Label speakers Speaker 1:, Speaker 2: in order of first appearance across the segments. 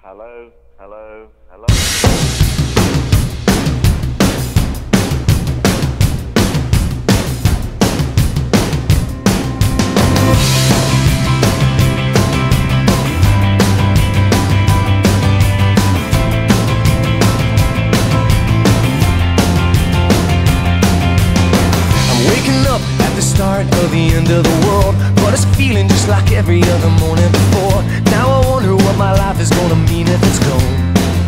Speaker 1: Hello, hello, hello.
Speaker 2: Start of the end of the world, but it's feeling just like every other morning before. Now I wonder what my life is gonna mean if it's gone.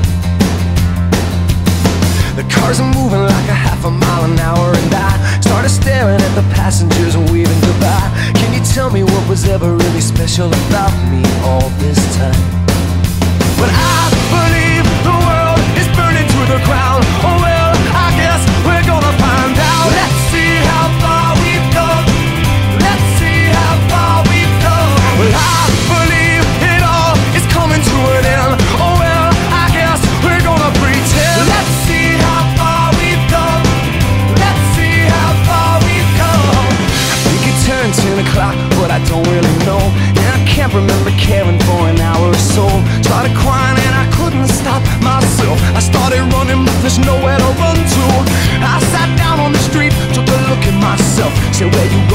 Speaker 2: The cars are moving like a half a mile an hour, and I started staring at the passengers and waving goodbye. Can you tell me what was ever really special about me all this time? But I believe the world is burning to the ground. Oh well, I guess we're gonna find out. Let's see how far we've come. Let's see how far we've come. Well, I believe it all is coming to an end. Oh well, I guess we're gonna pretend. Let's see how far we've come. Let's see how far we've come. I think it turned 10 o'clock, but I don't really know. And I can't remember caring for an hour or so. Started crying and I couldn't stop myself. I started running, but there's nowhere to run to. I sat down on the street, took a look at myself. Said, where you